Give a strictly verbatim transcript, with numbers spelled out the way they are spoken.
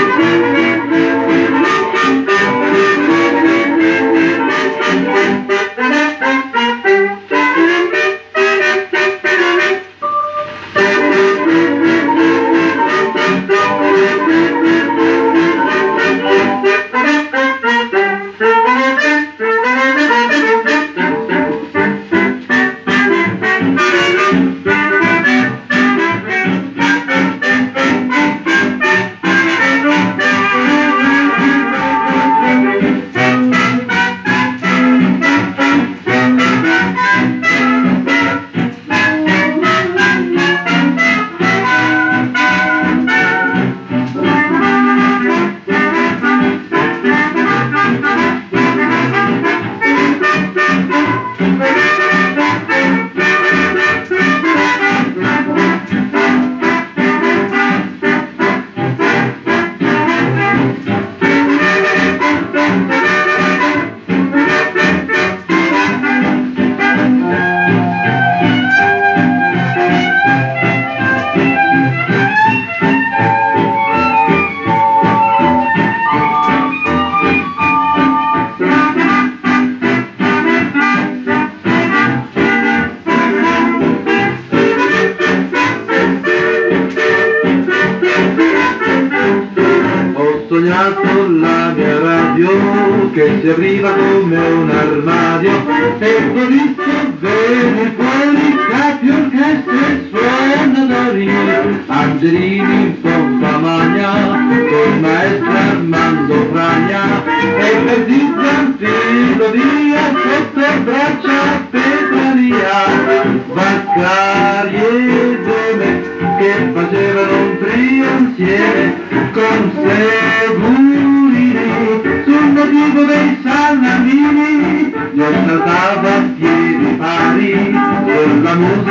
sognato la mia radio che si apriva come un armadio e ho visto venir fuori capi, orchestra e suonatori, angelini in pompa magna col maestro Armando Fragna e per Rizza via sotto braccia Petrania, Vaccari e Dome che facevano un trio insieme con Cherubini sul motivo dei salamini, io saltavo a piedi pari sulla musica